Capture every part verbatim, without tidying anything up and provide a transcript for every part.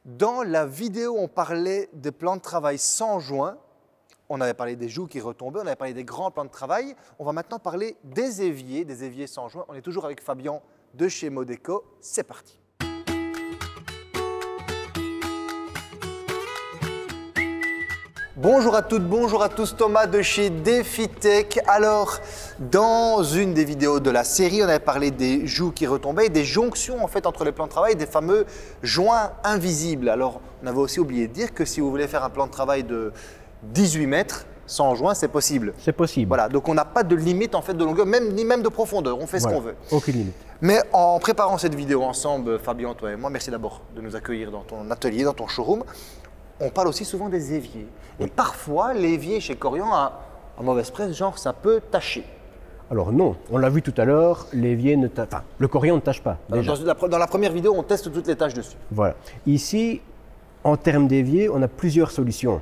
Dans la vidéo, on parlait des plans de travail sans joint. On avait parlé des joues qui retombaient, on avait parlé des grands plans de travail. On va maintenant parler des éviers, des éviers sans joint. On est toujours avec Fabien de chez Modeco. C'est parti. Bonjour à toutes, bonjour à tous, Thomas de chez DefiTech. Alors, dans une des vidéos de la série, on avait parlé des joues qui retombaient, des jonctions en fait entre les plans de travail, des fameux joints invisibles. Alors, on avait aussi oublié de dire que si vous voulez faire un plan de travail de dix-huit mètres sans joint, c'est possible. C'est possible. Voilà, donc on n'a pas de limite en fait de longueur, même, ni même de profondeur, on fait voilà. ce qu'on veut. Aucune limite. Mais en préparant cette vidéo ensemble, Fabien, toi et moi, merci d'abord de nous accueillir dans ton atelier, dans ton showroom. On parle aussi souvent des éviers. Et parfois, l'évier chez Corian a en mauvaise presse, genre ça peut tacher. Alors non, on l'a vu tout à l'heure, l'évier ne tâche enfin, le Corian ne tâche pas. Déjà. Dans, la, dans la première vidéo, on teste toutes les tâches dessus. Voilà. Ici, en termes d'évier, on a plusieurs solutions.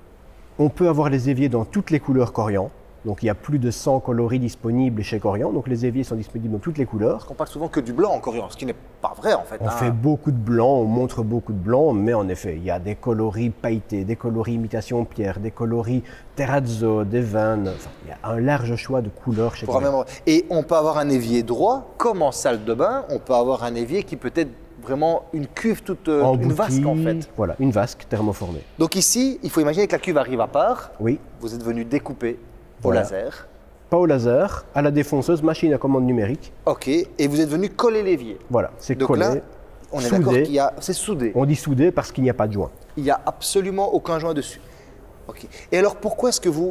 On peut avoir les éviers dans toutes les couleurs Corian. Donc il y a plus de cent coloris disponibles chez Corian, donc les éviers sont disponibles dans toutes les couleurs. On parle souvent que du blanc en Corian, ce qui n'est pas vrai en fait. On hein. fait beaucoup de blanc, on montre beaucoup de blanc, mais en effet, il y a des coloris pailletés, des coloris imitation pierre, des coloris terrazzo, des vannes, enfin, il y a un large choix de couleurs chez Corian. Et on peut avoir un évier droit, comme en salle de bain, on peut avoir un évier qui peut être vraiment une cuve toute, en une boutique, vasque en fait. Voilà, une vasque thermoformée. Donc ici, il faut imaginer que la cuve arrive à part. Oui. Vous êtes venu découper voilà. au laser. Pas au laser, à la défonceuse, machine à commande numérique. Ok, et vous êtes venu coller l'évier. Voilà, c'est Donc collé. là, on est d'accord qu'il y a, c'est soudé. On dit soudé parce qu'il n'y a pas de joint. Il n'y a absolument aucun joint dessus. Ok. Et alors pourquoi est-ce que vous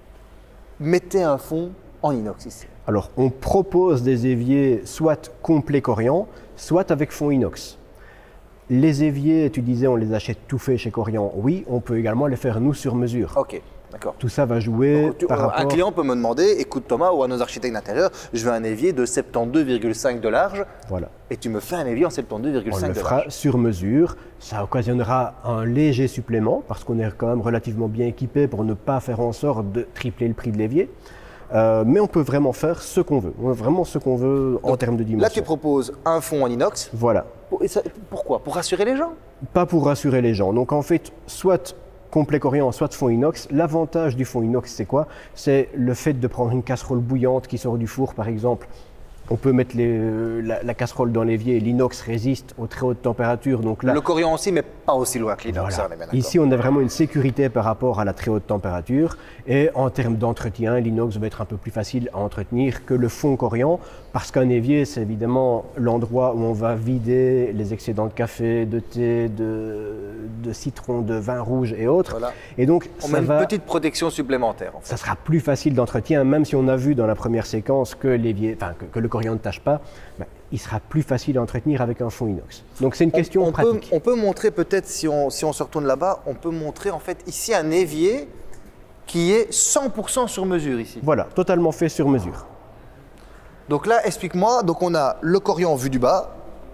mettez un fond en inox ici? Alors on propose des éviers soit complet Corian, soit avec fond inox. Les éviers, tu disais, on les achète tout faits chez Corian. Oui, on peut également les faire nous sur mesure. Ok. D'accord. Tout ça va jouer Donc, tu, par un rapport... Un client peut me demander, écoute Thomas ou à nos architectes d'intérieur, je veux un évier de soixante-douze virgule cinq de large. Voilà. Et tu me fais un évier en soixante-douze virgule cinq de large. On le fera sur mesure. Ça occasionnera un léger supplément parce qu'on est quand même relativement bien équipé pour ne pas faire en sorte de tripler le prix de l'évier. Euh, mais on peut vraiment faire ce qu'on veut. On a vraiment ce qu'on veut en Donc, termes de dimension. Là, tu proposes un fond en inox. Voilà. Pour, et ça, pourquoi? Pour rassurer les gens? Pas pour rassurer les gens. Donc en fait, soit complet Corian, soit fond inox. L'avantage du fond inox, c'est quoi? C'est le fait de prendre une casserole bouillante qui sort du four, par exemple. On peut mettre les, la, la casserole dans l'évier, l'inox résiste aux très hautes températures. Donc là, le Corian aussi, mais pas aussi loin que l'inox. Voilà. Ici, on a vraiment une sécurité par rapport à la très haute température. Et en termes d'entretien, l'inox va être un peu plus facile à entretenir que le fond Corian, parce qu'un évier, c'est évidemment l'endroit où on va vider les excédents de café, de thé, de, de citron, de vin rouge et autres. Voilà. Et donc, on ça met une va, petite protection supplémentaire. En fait. Ça sera plus facile d'entretien, même si on a vu dans la première séquence que l'évier, enfin que, que le Corian ne tâche pas, ben, il sera plus facile à entretenir avec un fond inox. Donc c'est une question on, on pratique. Peut, on peut montrer peut-être, si on, si on se retourne là-bas, on peut montrer en fait ici un évier qui est cent pour cent sur mesure ici. Voilà, totalement fait sur mesure. Donc là, explique-moi, donc on a le Corian vu du bas.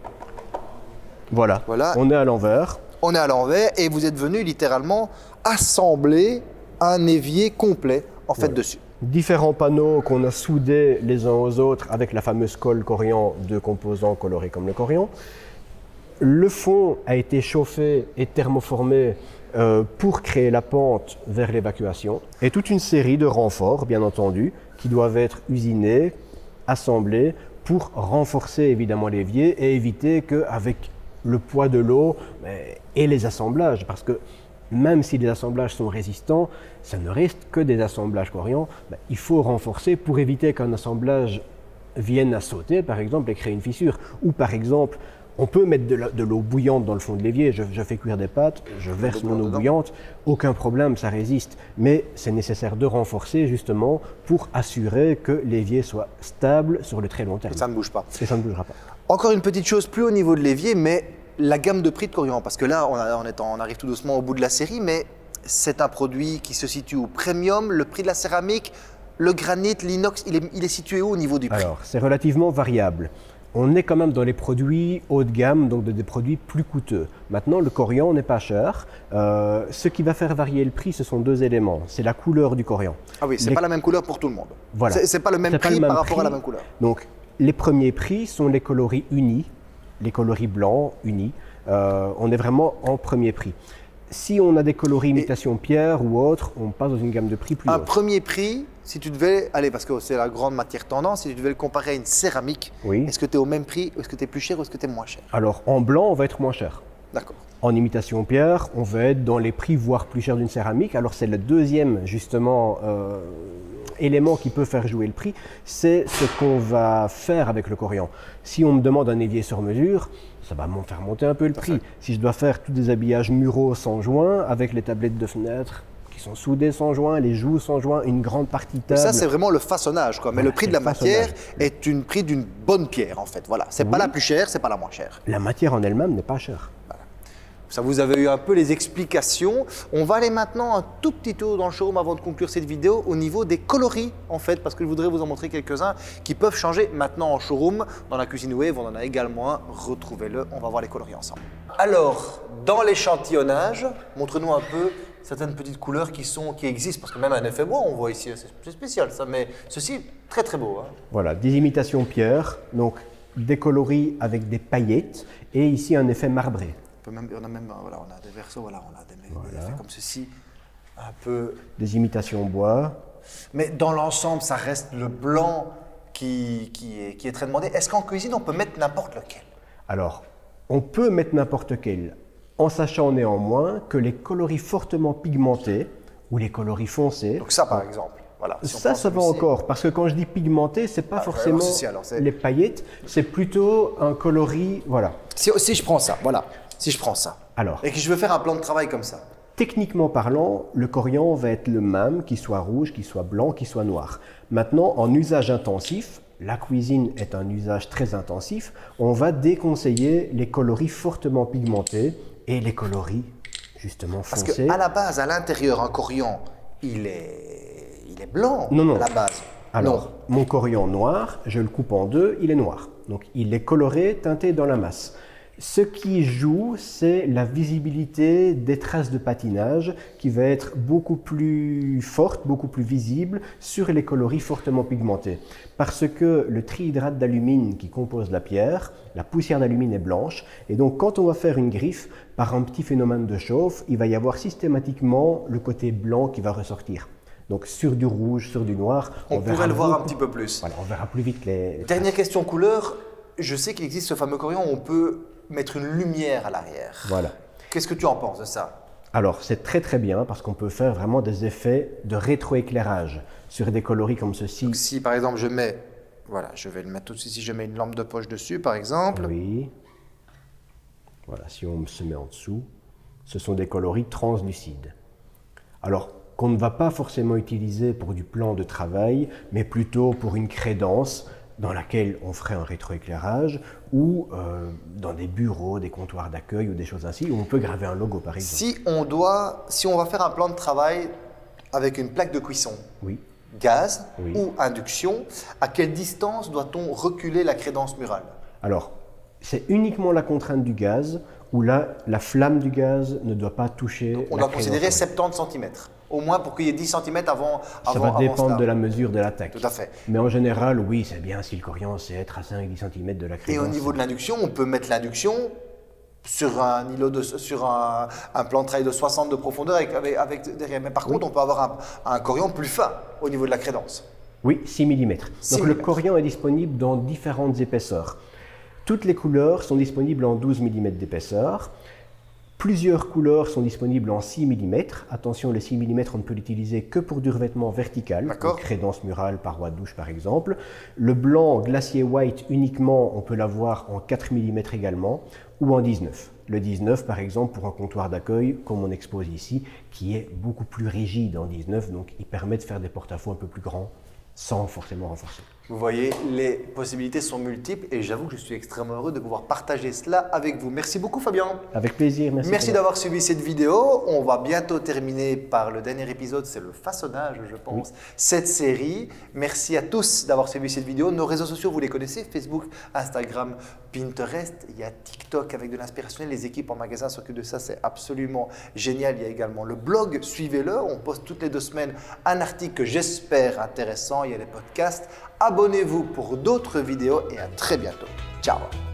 Voilà, voilà. On est à l'envers. On est à l'envers et vous êtes venu littéralement assembler un évier complet en fait voilà. dessus. Différents panneaux qu'on a soudés les uns aux autres avec la fameuse colle Corian, deux composants colorés comme le Corian. Le fond a été chauffé et thermoformé euh, pour créer la pente vers l'évacuation. Et toute une série de renforts, bien entendu, qui doivent être usinés, assemblés pour renforcer évidemment l'évier et éviter qu'avec le poids de l'eau et les assemblages, parce que même si les assemblages sont résistants, ça ne reste que des assemblages Corian. Ben, il faut renforcer pour éviter qu'un assemblage vienne à sauter, par exemple, et créer une fissure. Ou par exemple, on peut mettre de l'eau bouillante dans le fond de l'évier. Je, je fais cuire des pâtes, je verse mon eau bouillante, aucun problème, ça résiste. Mais c'est nécessaire de renforcer justement pour assurer que l'évier soit stable sur le très long terme. Et ça ne bouge pas. Et ça ne bougera pas. Encore une petite chose plus au niveau de l'évier, mais la gamme de prix de Corian, parce que là, on, a, on, est en, on arrive tout doucement au bout de la série, mais c'est un produit qui se situe au premium, le prix de la céramique, le granit, l'inox, il est, il est situé où au niveau du prix? Alors, c'est relativement variable. On est quand même dans les produits haut de gamme, donc des produits plus coûteux. Maintenant, le Corian n'est pas cher. Euh, ce qui va faire varier le prix, ce sont deux éléments. C'est la couleur du Corian. Ah oui, c'est les... pas la même couleur pour tout le monde. Voilà. C'est pas le même prix le même par rapport prix. à la même couleur. Donc, les premiers prix sont les coloris unis, les coloris blancs unis. Euh, on est vraiment en premier prix. Si on a des coloris imitation pierre ou autre, on passe dans une gamme de prix plus Un haute. premier prix, si tu devais, allez, parce que c'est la grande matière tendance, si tu devais le comparer à une céramique, Oui. est-ce que tu es au même prix, est-ce que tu es plus cher ou est-ce que tu es moins cher? Alors en blanc, on va être moins cher. D'accord. En imitation pierre, on va être dans les prix voire plus chers d'une céramique. Alors c'est le deuxième justement euh, élément qui peut faire jouer le prix, c'est ce qu'on va faire avec le corian. Si on me demande un évier sur mesure, ça va m'en faire monter un peu le prix. Si je dois faire tous des habillages muraux sans joint, avec les tablettes de fenêtre qui sont soudées sans joint, les joues sans joint, une grande partie de table. Ça, c'est vraiment le façonnage, quoi. Mais Voilà, le prix c'est de la le matière façonnage. est une prix d'une bonne pierre, en fait. Voilà. C'est pas Oui. la plus chère, c'est pas la moins chère. La matière en elle-même n'est pas chère. Ça, vous avez eu un peu les explications. On va aller maintenant un tout petit tour dans le showroom avant de conclure cette vidéo au niveau des coloris, en fait, parce que je voudrais vous en montrer quelques-uns qui peuvent changer maintenant en showroom. Dans la cuisine Wave, on en a également un. Retrouvez-le, on va voir les coloris ensemble. Alors, dans l'échantillonnage, montre-nous un peu certaines petites couleurs qui, sont, qui existent, parce que même un effet bois, on voit ici, c'est spécial ça, mais ceci, très très beau. Hein. Voilà, des imitations pierre, donc des coloris avec des paillettes, et ici un effet marbré. On, peut même, on a même voilà, on a des versos, voilà, on a des, Voilà. des effets comme ceci, un peu. Des imitations bois. Mais dans l'ensemble, ça reste le blanc qui, qui, est, qui est très demandé. Est-ce qu'en cuisine, on peut mettre n'importe lequel? Alors, on peut mettre n'importe quel, en sachant néanmoins que les coloris fortement pigmentés, ou les coloris foncés, Donc ça, par exemple. Voilà, si on ça, prend ça va celui-ci. encore, parce que quand je dis pigmenté, c'est pas Ah, forcément alors, ceci, alors, c'est- les paillettes, c'est plutôt un coloris, voilà. Si, si je prends ça, voilà, si je prends ça, Alors, et que je veux faire un plan de travail comme ça, techniquement parlant, le corian va être le même, qu'il soit rouge, qu'il soit blanc, qu'il soit noir. Maintenant, en usage intensif, la cuisine est un usage très intensif, on va déconseiller les coloris fortement pigmentés et les coloris justement parce foncés. qu'à la base, à l'intérieur, un corian, il est, il est blanc Non, non. à la base. Alors, mon corian noir, je le coupe en deux, il est noir. Donc, il est coloré, teinté dans la masse. Ce qui joue, c'est la visibilité des traces de patinage qui va être beaucoup plus forte, beaucoup plus visible sur les coloris fortement pigmentés. Parce que le trihydrate d'alumine qui compose la pierre, la poussière d'alumine est blanche. Et donc, quand on va faire une griffe, par un petit phénomène de chauffe, il va y avoir systématiquement le côté blanc qui va ressortir. Donc, sur du rouge, sur du noir, On, verra pourrait le voir un beaucoup- petit peu plus. Voilà, on verra plus vite les... Dernière question couleur, je sais qu'il existe ce fameux corian où on peut mettre une lumière à l'arrière. Voilà. Qu'est-ce que tu en penses de ça? Alors, c'est très très bien parce qu'on peut faire vraiment des effets de rétroéclairage sur des coloris comme ceci. Donc, si par exemple je mets, voilà, je vais le mettre tout de suite, si je mets une lampe de poche dessus par exemple, Oui. Voilà, si on se met en dessous, ce sont des coloris translucides. Alors, qu'on ne va pas forcément utiliser pour du plan de travail, mais plutôt pour une crédence dans laquelle on ferait un rétroéclairage ou euh, dans des bureaux, des comptoirs d'accueil ou des choses ainsi, où on peut graver un logo par exemple. si on doit, si on va faire un plan de travail avec une plaque de cuisson, Oui. gaz Oui. ou induction, à quelle distance doit-on reculer la crédence murale? Alors, c'est uniquement la contrainte du gaz, où là, la flamme du gaz ne doit pas toucher On la doit considérer crédence. soixante-dix centimètres, au moins pour qu'il y ait dix centimètres avant, Ça avant, va avant dépendre cela. de la mesure de l'attaque. Tout à fait. Mais en général, oui, c'est bien si le corian sait être à cinq à dix centimètres de la Et crédence. au niveau de l'induction, on peut mettre l'induction sur un îlot de, sur un, un plan de travail de soixante de profondeur avec, avec, avec derrière. Mais par contre, on peut avoir un, un corian plus fin au niveau de la crédence. Oui, six millimètres. six Donc le millimètres. corian est disponible dans différentes épaisseurs. Toutes les couleurs sont disponibles en douze millimètres d'épaisseur. Plusieurs couleurs sont disponibles en six millimètres. Attention, le six millimètres, on ne peut l'utiliser que pour du revêtement vertical, D'accord. donc crédence murale, paroi de douche par exemple. Le blanc glacier white uniquement, on peut l'avoir en quatre millimètres également, ou en dix-neuf. Le dix-neuf par exemple pour un comptoir d'accueil, comme on expose ici, qui est beaucoup plus rigide en dix-neuf, donc il permet de faire des porte-à-faux un peu plus grands, sans forcément renforcer. Vous voyez, les possibilités sont multiples et j'avoue que je suis extrêmement heureux de pouvoir partager cela avec vous. Merci beaucoup Fabien. Avec plaisir, merci. Merci Thomas. d'avoir suivi cette vidéo. On va bientôt terminer par le dernier épisode, c'est le façonnage, je pense, cette série. Merci à tous d'avoir suivi cette vidéo. Nos réseaux sociaux, vous les connaissez, Facebook, Instagram, Pinterest. Il y a TikTok avec de l'inspiration. Les équipes en magasin s'occupent de ça, c'est absolument génial. Il y a également le blog, suivez-le. On poste toutes les deux semaines un article que j'espère intéressant. Il y a les podcasts. Abonnez-vous pour d'autres vidéos et à très bientôt. Ciao.